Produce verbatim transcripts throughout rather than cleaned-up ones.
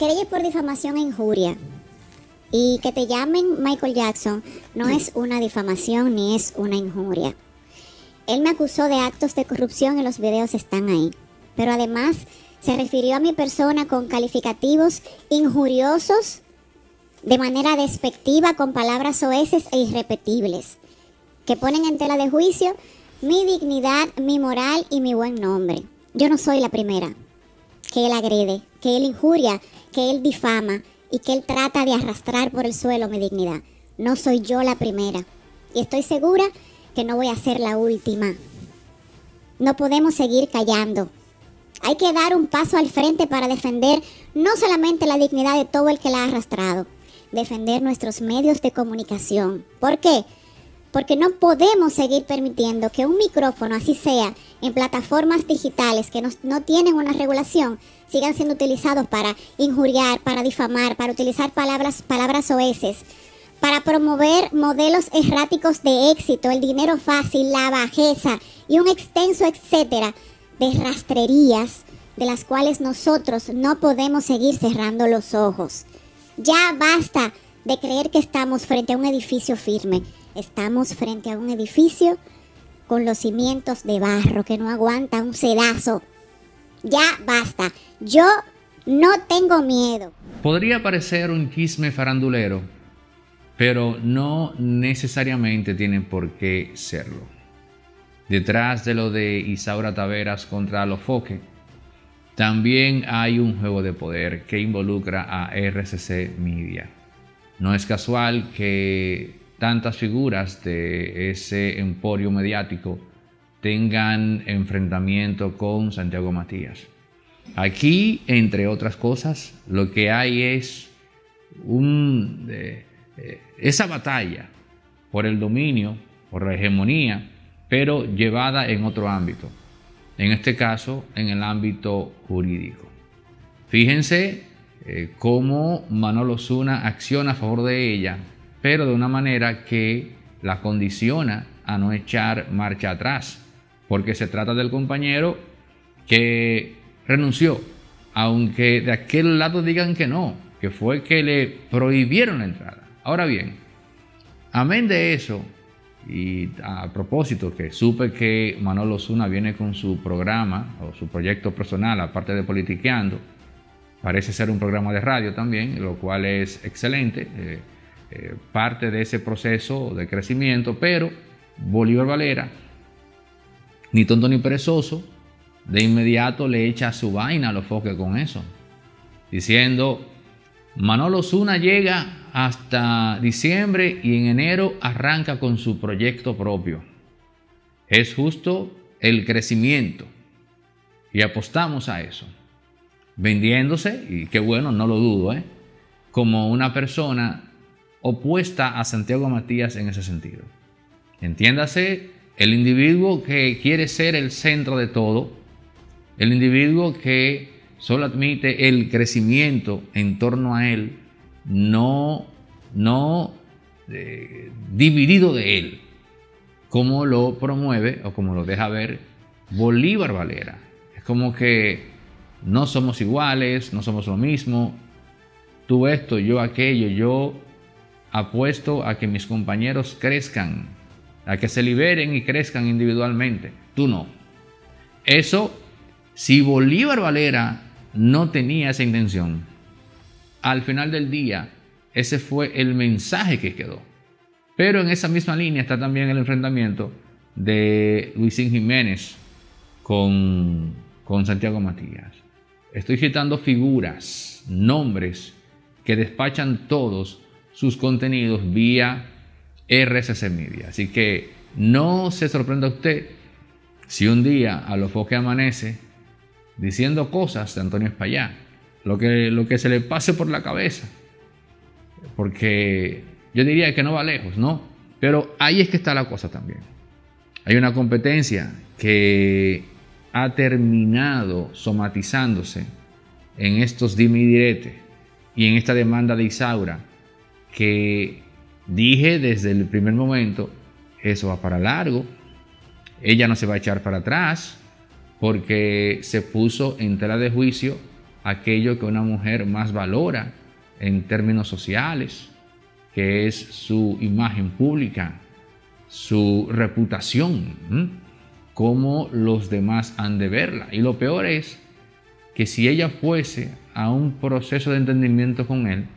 querella es por difamación e injuria. Y que te llamen Michael Jackson no es una difamación ni es una injuria. Él me acusó de actos de corrupción y los videos están ahí. Pero además se refirió a mi persona con calificativos injuriosos, de manera despectiva, con palabras soeces e irrepetibles, que ponen en tela de juicio mi dignidad, mi moral y mi buen nombre. Yo no soy la primera que él agrede, que él injuria, que él difama y que él trata de arrastrar por el suelo mi dignidad. No soy yo la primera. Y estoy segura que no voy a ser la última. No podemos seguir callando. Hay que dar un paso al frente para defender no solamente la dignidad de todo el que la ha arrastrado, defender nuestros medios de comunicación. ¿Por qué? Porque no podemos seguir permitiendo que un micrófono, así sea, en plataformas digitales que no, no tienen una regulación, sigan siendo utilizados para injuriar, para difamar, para utilizar palabras, palabras soeces, para promover modelos erráticos de éxito, el dinero fácil, la bajeza y un extenso etcétera de rastrerías de las cuales nosotros no podemos seguir cerrando los ojos. Ya basta de creer que estamos frente a un edificio firme. Estamos frente a un edificio con los cimientos de barro que no aguanta un sedazo. Ya basta. Yo no tengo miedo. Podría parecer un chisme farandulero, pero no necesariamente tiene por qué serlo. Detrás de lo de Isaura Taveras contra Alofoque, también hay un juego de poder que involucra a R C C Media. No es casual que tantas figuras de ese emporio mediático tengan enfrentamiento con Santiago Matías. Aquí, entre otras cosas, lo que hay es un, eh, eh, esa batalla por el dominio, por la hegemonía, pero llevada en otro ámbito. En este caso, en el ámbito jurídico. Fíjense eh, cómo Manolo Osuna acciona a favor de ella, pero de una manera que la condiciona a no echar marcha atrás, porque se trata del compañero que renunció, aunque de aquel lado digan que no, que fue que le prohibieron la entrada. Ahora bien, amén de eso, y a propósito que supe que Manolo Osuna viene con su programa o su proyecto personal, aparte de Politiqueando, parece ser un programa de radio también, lo cual es excelente, eh, eh, parte de ese proceso de crecimiento, pero Bolívar Valera, ni tonto ni perezoso, de inmediato le echa su vaina a Alofoque con eso, diciendo: Manolo Osuna llega hasta diciembre y en enero arranca con su proyecto propio. Es justo el crecimiento y apostamos a eso, vendiéndose, y qué bueno, no lo dudo, ¿eh? como una persona opuesta a Santiago Matías en ese sentido. Entiéndase, el individuo que quiere ser el centro de todo, el individuo que solo admite el crecimiento en torno a él, no, no eh, dividido de él, como lo promueve o como lo deja ver Bolívar Valera. Es como que no somos iguales, no somos lo mismo, tú esto, yo aquello, yo apuesto a que mis compañeros crezcan, a que se liberen y crezcan individualmente, tú no. Eso, si Bolívar Valera no tenía esa intención, al final del día, ese fue el mensaje que quedó. Pero en esa misma línea está también el enfrentamiento de Luisín Jiménez con, con Santiago Matías. Estoy citando figuras, nombres que despachan todos sus contenidos vía R C C Media. Así que no se sorprenda usted si un día Alofoque amanece diciendo cosas de Antonio Espaillá, lo que, lo que se le pase por la cabeza, porque yo diría que no va lejos, ¿no? Pero ahí es que está la cosa también. Hay una competencia que ha terminado somatizándose en estos dime y direte y en esta demanda de Isaura, que dije desde el primer momento, eso va para largo, ella no se va a echar para atrás, porque se puso en tela de juicio aquello que una mujer más valora en términos sociales, que es su imagen pública, su reputación, ¿m? Cómo los demás han de verla. Y lo peor es que si ella fuese a un proceso de entendimiento con él,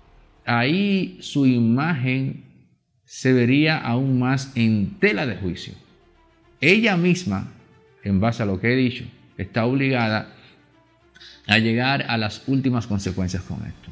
ahí su imagen se vería aún más en tela de juicio. Ella misma, en base a lo que he dicho, está obligada a llegar a las últimas consecuencias con esto.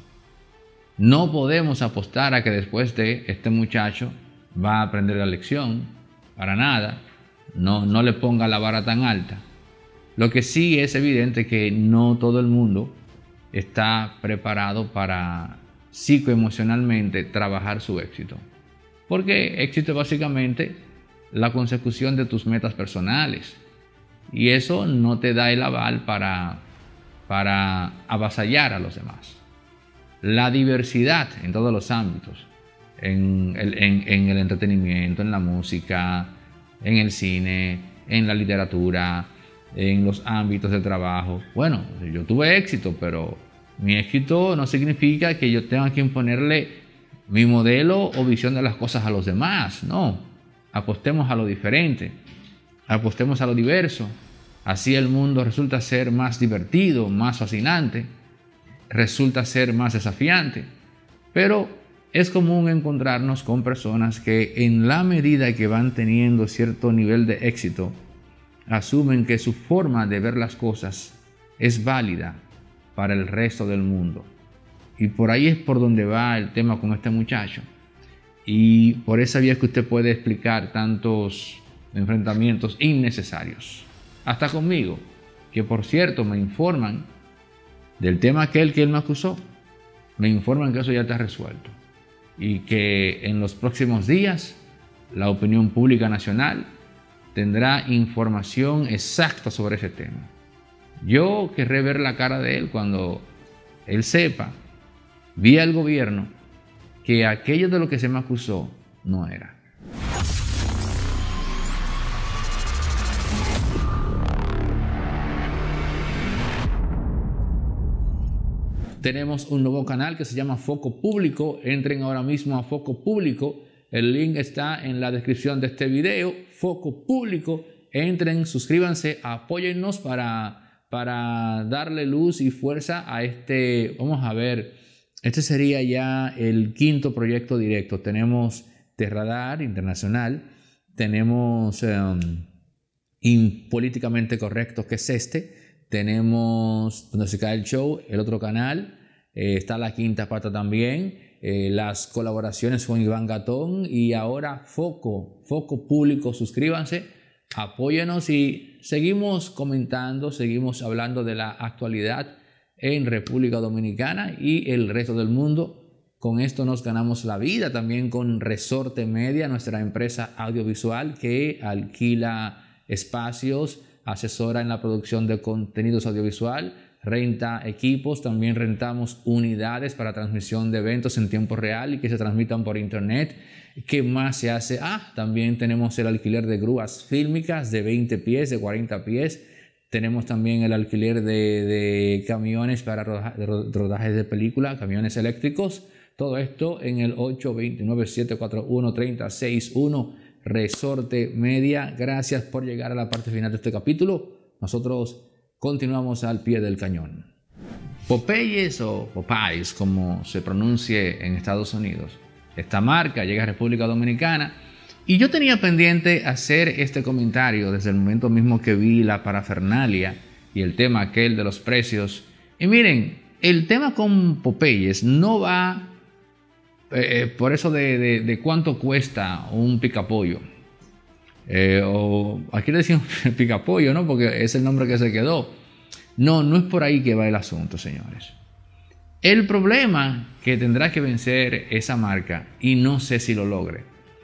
No podemos apostar a que después de este muchacho va a aprender la lección, para nada. No, no le ponga la vara tan alta. Lo que sí es evidente que no todo el mundo está preparado para psicoemocionalmente trabajar su éxito. Porque éxito es básicamente la consecución de tus metas personales. Y eso no te da el aval para, para avasallar a los demás. La diversidad en todos los ámbitos, en el, en, en el entretenimiento, en la música, en el cine, en la literatura, en los ámbitos de trabajo. Bueno, yo tuve éxito, pero mi éxito no significa que yo tenga que imponerle mi modelo o visión de las cosas a los demás. No, apostemos a lo diferente, apostemos a lo diverso. Así el mundo resulta ser más divertido, más fascinante, resulta ser más desafiante. Pero es común encontrarnos con personas que, en la medida que van teniendo cierto nivel de éxito, asumen que su forma de ver las cosas es válida para el resto del mundo. Y por ahí es por donde va el tema con este muchacho. Y por esa vía es que usted puede explicar tantos enfrentamientos innecesarios. Hasta conmigo, que por cierto me informan del tema aquel que él me acusó. Me informan que eso ya está resuelto. Y que en los próximos días la opinión pública nacional tendrá información exacta sobre ese tema. Yo querré ver la cara de él cuando él sepa, vía el gobierno, que aquello de lo que se me acusó no era. Tenemos un nuevo canal que se llama Foco Público. Entren ahora mismo a Foco Público. El link está en la descripción de este video. Foco Público. Entren, suscríbanse, apóyennos para, para darle luz y fuerza a este. Vamos a ver. Este sería ya el quinto proyecto directo. Tenemos Terradar Internacional. Tenemos um, Impolíticamente Correcto, que es este. Tenemos Donde se cae el show, el otro canal, eh, está La Quinta Pata también, eh, las colaboraciones con Iván Gatón y ahora Foco, Foco Público. Suscríbanse, apóyenos y seguimos comentando, seguimos hablando de la actualidad en República Dominicana y el resto del mundo. Con esto nos ganamos la vida también con Resorte Media, nuestra empresa audiovisual que alquila espacios, asesora en la producción de contenidos audiovisual, renta equipos, también rentamos unidades para transmisión de eventos en tiempo real y que se transmitan por internet. ¿Qué más se hace? Ah, también tenemos el alquiler de grúas fílmicas de veinte pies, de cuarenta pies. Tenemos también el alquiler de, de camiones para rodajes de película, camiones eléctricos. Todo esto en el ocho dos nueve, siete cuatro uno, tres cero seis uno. Resorte Media. Gracias por llegar a la parte final de este capítulo. Nosotros continuamos al pie del cañón. Popeyes o Popeyes, como se pronuncie en Estados Unidos. Esta marca llega a República Dominicana y yo tenía pendiente hacer este comentario desde el momento mismo que vi la parafernalia y el tema aquel de los precios. Y miren, el tema con Popeyes no va Eh, por eso de, de, de cuánto cuesta un picapollo. Eh, o aquí le decimos picapollo, ¿no? Porque es el nombre que se quedó. No, no es por ahí que va el asunto, señores. El problema que tendrá que vencer esa marca, y no sé si lo logre,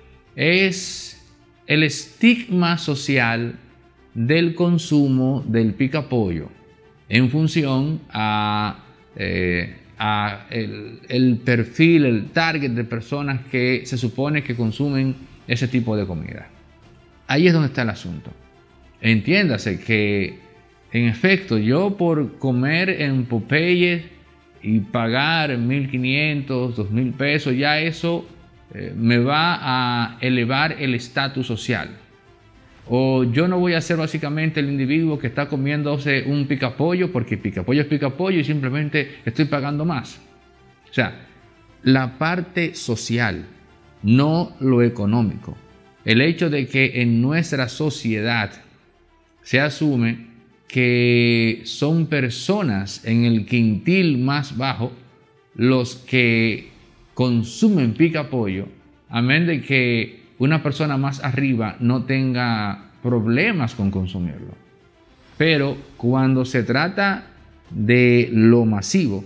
es el estigma social del consumo del picapollo en función a... Eh, a el, el perfil, el target de personas que se supone que consumen ese tipo de comida. Ahí es donde está el asunto. Entiéndase que en efecto, yo por comer en Popeyes y pagar mil quinientos, dos mil pesos, ya eso eh, me va a elevar el estatus social. O yo no voy a ser básicamente el individuo que está comiéndose un picapollo porque picapollo es picapollo y simplemente estoy pagando más. O sea, la parte social, no lo económico. El hecho de que en nuestra sociedad se asume que son personas en el quintil más bajo los que consumen picapollo, a menos de que una persona más arriba no tenga problemas con consumirlo. Pero cuando se trata de lo masivo,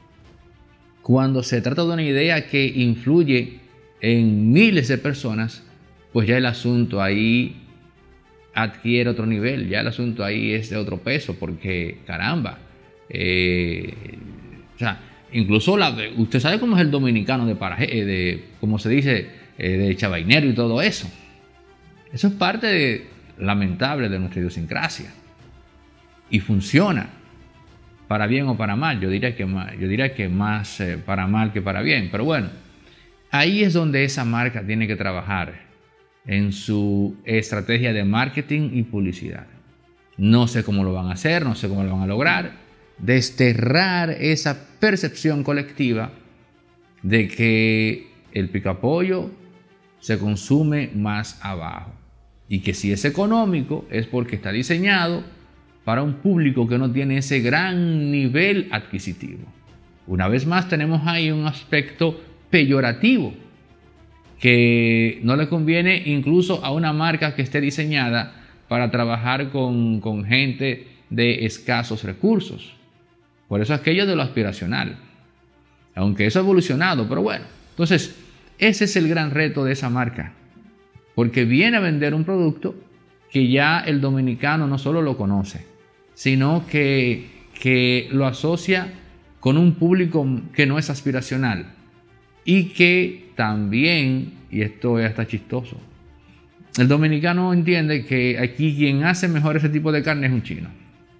cuando se trata de una idea que influye en miles de personas, pues ya el asunto ahí adquiere otro nivel, ya el asunto ahí es de otro peso, porque caramba, eh, o sea, incluso la, usted sabe cómo es el dominicano de paraje, de, como se dice, eh, de chavainero y todo eso. Eso es parte de, lamentable de nuestra idiosincrasia y funciona para bien o para mal. Yo diría que más, yo diría que más eh, para mal que para bien, pero bueno, ahí es donde esa marca tiene que trabajar en su estrategia de marketing y publicidad. No sé cómo lo van a hacer, no sé cómo lo van a lograr. Desterrar esa percepción colectiva de que el picapollo se consume más abajo y que si es económico es porque está diseñado para un público que no tiene ese gran nivel adquisitivo. Una vez más tenemos ahí un aspecto peyorativo que no le conviene incluso a una marca que esté diseñada para trabajar con, con gente de escasos recursos. Por eso aquello de lo aspiracional. Aunque eso ha evolucionado, pero bueno. Entonces, ese es el gran reto de esa marca. Porque viene a vender un producto que ya el dominicano no solo lo conoce, sino que, que lo asocia con un público que no es aspiracional. Y que también, y esto es hasta chistoso, el dominicano entiende que aquí quien hace mejor ese tipo de carne es un chino.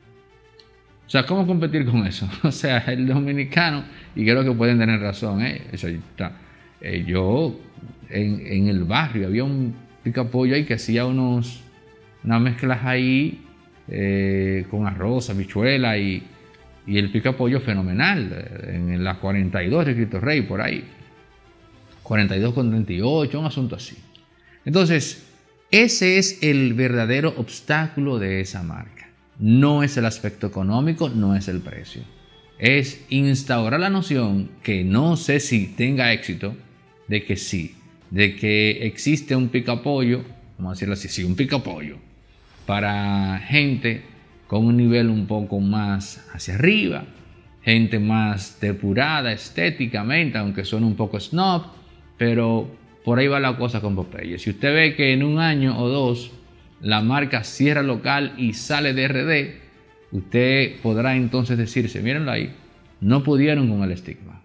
O sea, ¿cómo competir con eso? O sea, el dominicano, y creo que pueden tener razón, ¿eh? Eso está. Eh, yo, en, en el barrio, había un picapollo ahí que hacía unos, unas mezclas ahí eh, con arroz, habichuela y, y el picapollo fenomenal, en la cuarenta y dos de Cristo Rey, por ahí. cuarenta y dos con treinta y ocho, un asunto así. Entonces, ese es el verdadero obstáculo de esa marca. No es el aspecto económico, no es el precio. Es instaurar la noción, que no sé si tenga éxito, de que sí, de que existe un picapollo, vamos a decirlo así, sí, un picapollo, para gente con un nivel un poco más hacia arriba, gente más depurada estéticamente, aunque suene un poco snob, pero por ahí va la cosa con Popeye. Si usted ve que en un año o dos la marca cierra local y sale de R D, usted podrá entonces decirse, mírenlo ahí, no pudieron con el estigma.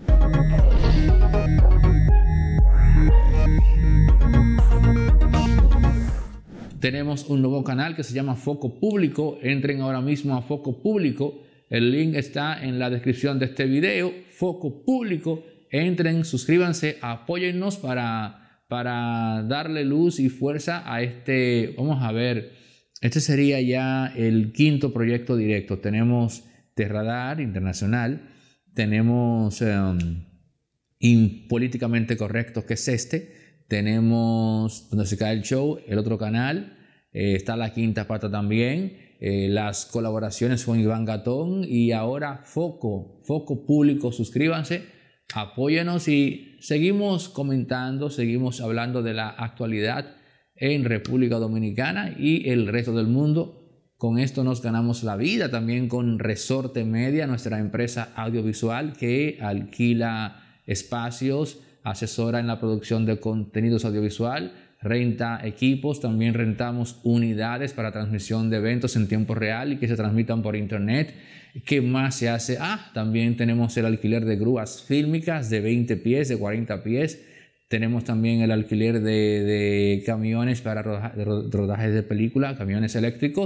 Tenemos un nuevo canal que se llama Foco Público. Entren ahora mismo a Foco Público. El link está en la descripción de este video. Foco Público. Entren, suscríbanse, apóyennos para, para darle luz y fuerza a este, vamos a ver, este sería ya el quinto proyecto directo. Tenemos Terradar Internacional, tenemos um, Impolíticamente Correcto, que es este, tenemos Donde se cae el show, el otro canal, eh, está La Quinta Pata también, eh, las colaboraciones con Iván Gatón y ahora Foco, Foco Público, suscríbanse. Apóyenos y seguimos comentando, seguimos hablando de la actualidad en República Dominicana y el resto del mundo. Con esto nos ganamos la vida también con Resorte Media, nuestra empresa audiovisual que alquila espacios, asesora en la producción de contenidos audiovisual, renta equipos, también rentamos unidades para transmisión de eventos en tiempo real y que se transmitan por internet. ¿Qué más se hace? Ah, también tenemos el alquiler de grúas fílmicas de veinte pies, de cuarenta pies. Tenemos también el alquiler de, de camiones para rodajes de película, camiones eléctricos.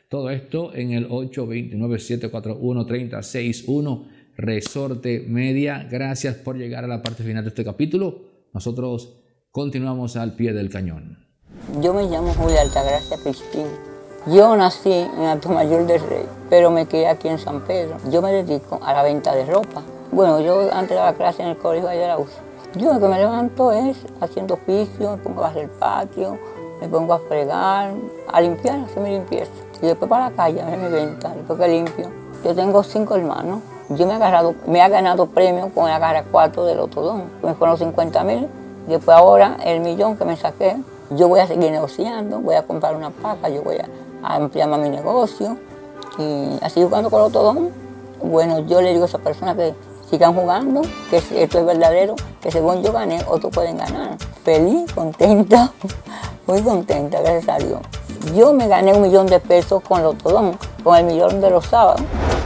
Todo esto en el ocho dos nueve, siete cuatro uno, tres cero seis uno, Resorte Media. Gracias por llegar a la parte final de este capítulo. Nosotros continuamos al pie del cañón. Yo me llamo Julia Altagracia Cristina. Yo nací en Atomayor del Rey, pero me crié aquí en San Pedro. Yo me dedico a la venta de ropa. Bueno, yo antes daba clase en el colegio de la U C I. Yo lo que me levanto es haciendo oficio, me pongo a hacer el patio, me pongo a fregar, a limpiar, a hacer mi limpieza. Y después para la calle, a ver mi venta, después que limpio. Yo tengo cinco hermanos. Yo me he, agarrado, me he ganado premios con el agarra cuatro del Otodón. Me fueron cincuenta mil. Después ahora el millón que me saqué, yo voy a seguir negociando, voy a comprar una paca, yo voy a, a ampliar más mi negocio. Y así jugando con el Otodón. Bueno, yo le digo a esas personas que sigan jugando, que esto es verdadero, que según yo gané, otros pueden ganar. Feliz, contenta, muy contenta, gracias a Dios. Yo me gané un millón de pesos con el Otodón, con el millón de los sábados.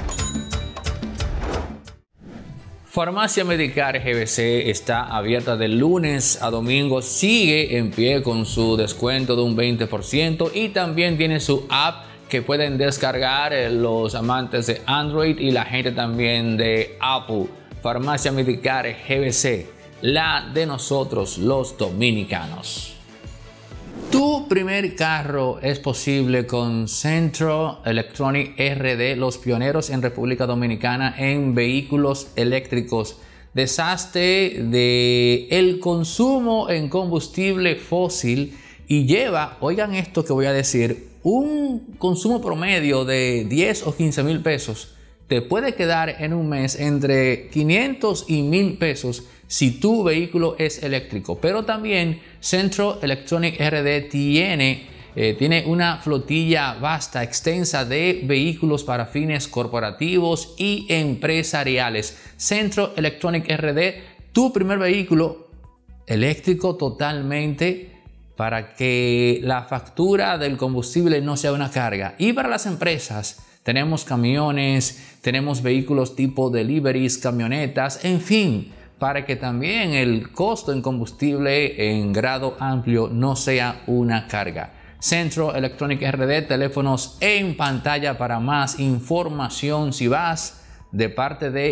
Farmacia Medicare G B C está abierta de lunes a domingo, sigue en pie con su descuento de un veinte por ciento y también tiene su app que pueden descargar los amantes de Android y la gente también de Apple. Farmacia Medicare G B C, la de nosotros los dominicanos. Tu primer carro es posible con Centro Electronic R D, los pioneros en República Dominicana en vehículos eléctricos. Deshazte de el consumo en combustible fósil y lleva, oigan esto que voy a decir, un consumo promedio de diez o quince mil pesos. Te puede quedar en un mes entre quinientos y mil pesos si tu vehículo es eléctrico. Pero también Centro Electronic R D tiene, eh, tiene una flotilla vasta, extensa de vehículos para fines corporativos y empresariales. Centro Electronic R D, tu primer vehículo eléctrico totalmente, para que la factura del combustible no sea una carga. Y para las empresas, tenemos camiones, tenemos vehículos tipo deliveries, camionetas, en fin, para que también el costo en combustible en grado amplio no sea una carga. Centro Electronic R D, teléfonos en pantalla para más información. Si vas de parte de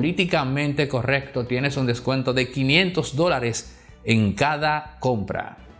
Impolíticamente Correcto, tienes un descuento de quinientos dólares en cada compra.